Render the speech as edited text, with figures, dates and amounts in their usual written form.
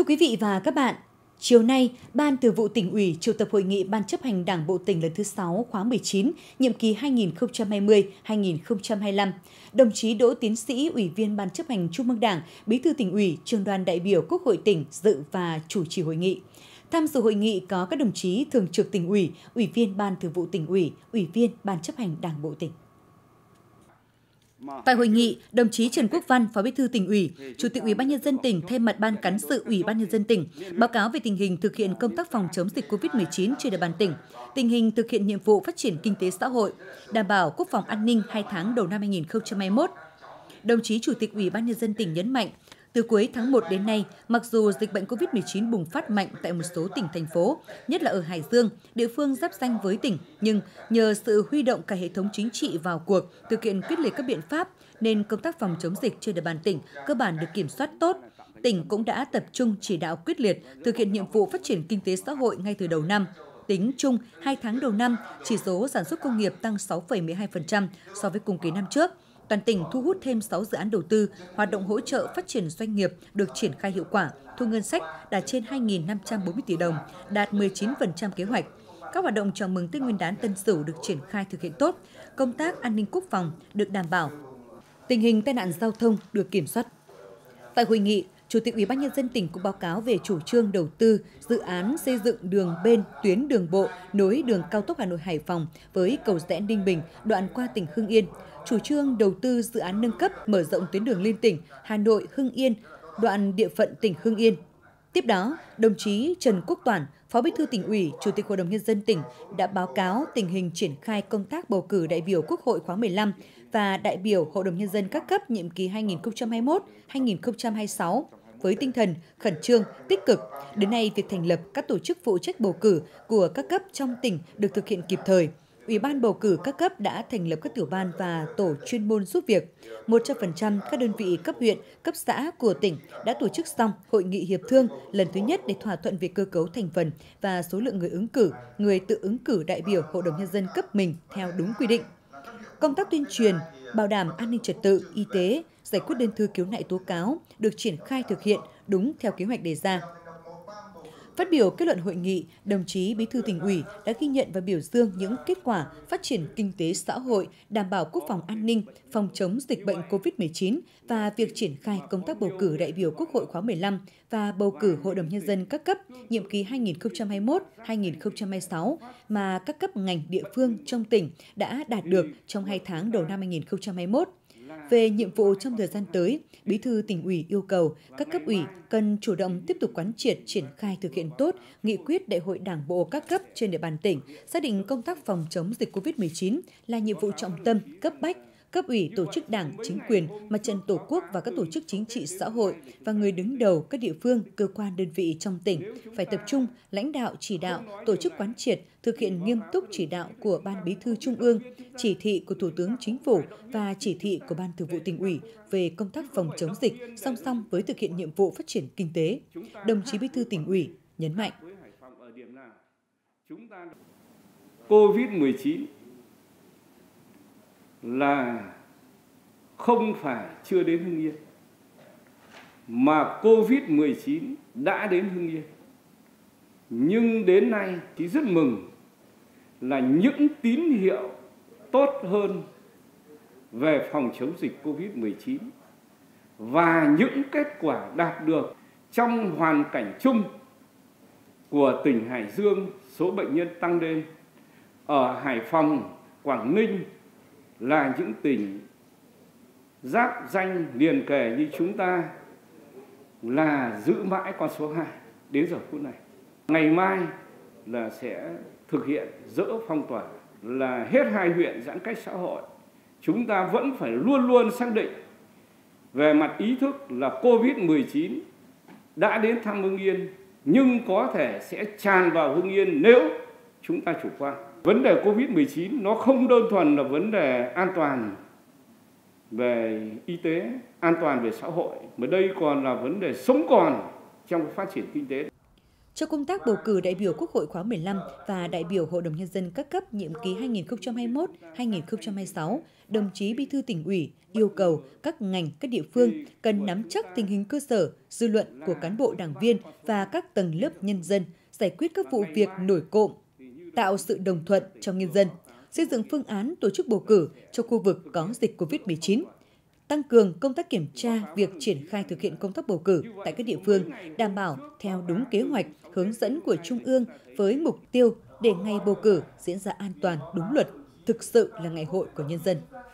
quý vị và các bạn, chiều nay, Ban Thường vụ Tỉnh ủy triệu tập hội nghị Ban chấp hành Đảng bộ tỉnh lần thứ 6 khóa 19, nhiệm kỳ 2020-2025. Đồng chí Đỗ Tiến Sĩ, Ủy viên Ban chấp hành Trung ương Đảng, Bí thư Tỉnh ủy, Trưởng đoàn đại biểu Quốc hội tỉnh dự và chủ trì hội nghị. Tham dự hội nghị có các đồng chí Thường trực Tỉnh ủy, Ủy viên Ban Thường vụ Tỉnh ủy, Ủy viên Ban chấp hành Đảng bộ tỉnh. Tại hội nghị, đồng chí Trần Quốc Văn, Phó Bí thư Tỉnh ủy, Chủ tịch Ủy ban nhân dân tỉnh thay mặt Ban cán sự Ủy ban nhân dân tỉnh báo cáo về tình hình thực hiện công tác phòng chống dịch COVID-19 trên địa bàn tỉnh, tình hình thực hiện nhiệm vụ phát triển kinh tế xã hội, đảm bảo quốc phòng an ninh 2 tháng đầu năm 2021. Đồng chí Chủ tịch Ủy ban nhân dân tỉnh nhấn mạnh, từ cuối tháng 1 đến nay, mặc dù dịch bệnh COVID-19 bùng phát mạnh tại một số tỉnh, thành phố, nhất là ở Hải Dương, địa phương giáp ranh với tỉnh, nhưng nhờ sự huy động cả hệ thống chính trị vào cuộc, thực hiện quyết liệt các biện pháp, nên công tác phòng chống dịch trên địa bàn tỉnh cơ bản được kiểm soát tốt. Tỉnh cũng đã tập trung chỉ đạo quyết liệt, thực hiện nhiệm vụ phát triển kinh tế xã hội ngay từ đầu năm. Tính chung, 2 tháng đầu năm, chỉ số sản xuất công nghiệp tăng 6,12% so với cùng kỳ năm trước. Toàn tỉnh thu hút thêm 6 dự án đầu tư, hoạt động hỗ trợ phát triển doanh nghiệp được triển khai hiệu quả, thu ngân sách đạt trên 2.540 tỷ đồng, đạt 19% kế hoạch. Các hoạt động chào mừng Tết Nguyên đán Tân Sửu được triển khai thực hiện tốt, công tác an ninh quốc phòng được đảm bảo, tình hình tai nạn giao thông được kiểm soát. Tại hội nghị, Chủ tịch Ủy ban nhân dân tỉnh cũng báo cáo về chủ trương đầu tư dự án xây dựng đường bên tuyến đường bộ nối đường cao tốc Hà Nội - Hải Phòng với cầu Rẽ - Ninh Bình đoạn qua tỉnh Hưng Yên, chủ trương đầu tư dự án nâng cấp mở rộng tuyến đường liên tỉnh Hà Nội - Hưng Yên đoạn địa phận tỉnh Hưng Yên. Tiếp đó, đồng chí Trần Quốc Toản, Phó Bí thư Tỉnh ủy, Chủ tịch Hội đồng nhân dân tỉnh đã báo cáo tình hình triển khai công tác bầu cử đại biểu Quốc hội khóa 15 và đại biểu Hội đồng nhân dân các cấp nhiệm kỳ 2021-2026 với tinh thần khẩn trương, tích cực. Đến nay, việc thành lập các tổ chức phụ trách bầu cử của các cấp trong tỉnh được thực hiện kịp thời. Ủy ban bầu cử các cấp đã thành lập các tiểu ban và tổ chuyên môn giúp việc. 100% các đơn vị cấp huyện, cấp xã của tỉnh đã tổ chức xong hội nghị hiệp thương lần thứ nhất để thỏa thuận về cơ cấu thành phần và số lượng người ứng cử, người tự ứng cử đại biểu Hội đồng nhân dân cấp mình theo đúng quy định. Công tác tuyên truyền, bảo đảm an ninh trật tự, y tế, giải quyết đơn thư khiếu nại tố cáo được triển khai thực hiện đúng theo kế hoạch đề ra. Phát biểu kết luận hội nghị, đồng chí Bí thư Tỉnh ủy đã ghi nhận và biểu dương những kết quả phát triển kinh tế xã hội, đảm bảo quốc phòng an ninh, phòng chống dịch bệnh COVID-19 và việc triển khai công tác bầu cử đại biểu Quốc hội khóa 15 và bầu cử Hội đồng nhân dân các cấp nhiệm kỳ 2021-2026 mà các cấp ngành địa phương trong tỉnh đã đạt được trong 2 tháng đầu năm 2021. Về nhiệm vụ trong thời gian tới, Bí thư Tỉnh ủy yêu cầu các cấp ủy cần chủ động tiếp tục quán triệt triển khai thực hiện tốt nghị quyết Đại hội Đảng bộ các cấp trên địa bàn tỉnh, xác định công tác phòng chống dịch COVID-19 là nhiệm vụ trọng tâm, cấp bách. Cấp ủy, tổ chức đảng, chính quyền, mặt trận tổ quốc và các tổ chức chính trị xã hội và người đứng đầu các địa phương, cơ quan đơn vị trong tỉnh phải tập trung lãnh đạo chỉ đạo, tổ chức quán triệt, thực hiện nghiêm túc chỉ đạo của Ban Bí thư Trung ương, chỉ thị của Thủ tướng Chính phủ và chỉ thị của Ban Thường vụ Tỉnh ủy về công tác phòng chống dịch song song với thực hiện nhiệm vụ phát triển kinh tế. Đồng chí Bí thư Tỉnh ủy nhấn mạnh. COVID-19 là không phải chưa đến Hưng Yên, mà COVID-19 đã đến Hưng Yên. Nhưng đến nay thì rất mừng là những tín hiệu tốt hơn về phòng chống dịch COVID-19 và những kết quả đạt được trong hoàn cảnh chung của tỉnh Hải Dương, số bệnh nhân tăng lên. Ở Hải Phòng, Quảng Ninh là những tỉnh giáp ranh liền kề như chúng ta là giữ mãi con số 2 đến giờ phút này. Ngày mai là sẽ thực hiện dỡ phong tỏa, là hết 2 huyện giãn cách xã hội. Chúng ta vẫn phải luôn luôn xác định về mặt ý thức là COVID-19 đã đến thăm Hưng Yên, nhưng có thể sẽ tràn vào Hưng Yên nếu chúng ta chủ quan. Vấn đề COVID-19 nó không đơn thuần là vấn đề an toàn về y tế, an toàn về xã hội, mà đây còn là vấn đề sống còn trong phát triển kinh tế. Cho công tác bầu cử đại biểu Quốc hội khóa 15 và đại biểu Hội đồng Nhân dân các cấp nhiệm kỳ 2021-2026, đồng chí Bí thư Tỉnh ủy yêu cầu các ngành, các địa phương cần nắm chắc tình hình cơ sở, dư luận của cán bộ đảng viên và các tầng lớp nhân dân, giải quyết các vụ việc nổi cộm, tạo sự đồng thuận trong nhân dân, xây dựng phương án tổ chức bầu cử cho khu vực có dịch COVID-19, tăng cường công tác kiểm tra việc triển khai thực hiện công tác bầu cử tại các địa phương, đảm bảo theo đúng kế hoạch, hướng dẫn của Trung ương với mục tiêu để ngày bầu cử diễn ra an toàn, đúng luật, thực sự là ngày hội của nhân dân.